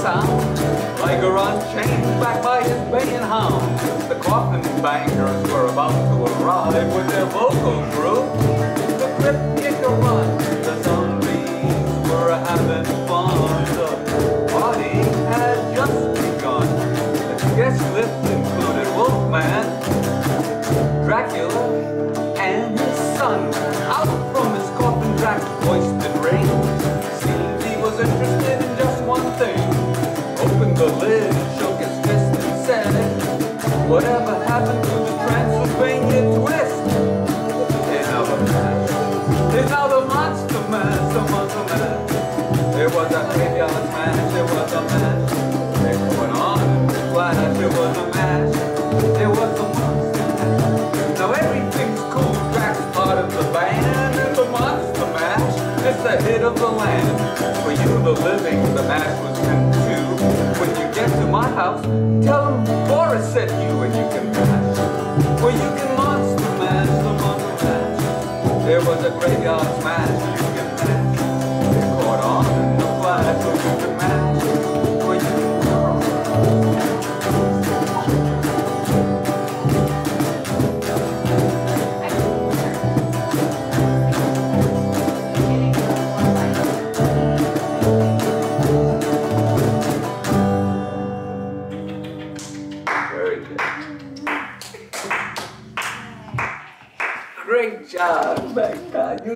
sound. Liger unchained back by his baying hound. The coffin bangers were about to arrive with their vocal group. The crypt kicker run, the zombies were having fun. The party had just begun. The guest list included Wolfman, Dracula, and his son. Out from his coffin, Drac voiced in rain. Seemed he was interested in just one thing. Opened the lid, shook his fist and said, whatever happened to the Transylvania twist? Is now the mash. Is now the monster mash, the monster mash. There was a graveyard smash, there was a mash. It went on in a flash, there was a mash. There was a monster mash. Now everything's cool, Drac's part of the band. And the monster mash is the hit of the land. For you, the living, the mash was meant to. When you get to my house, tell them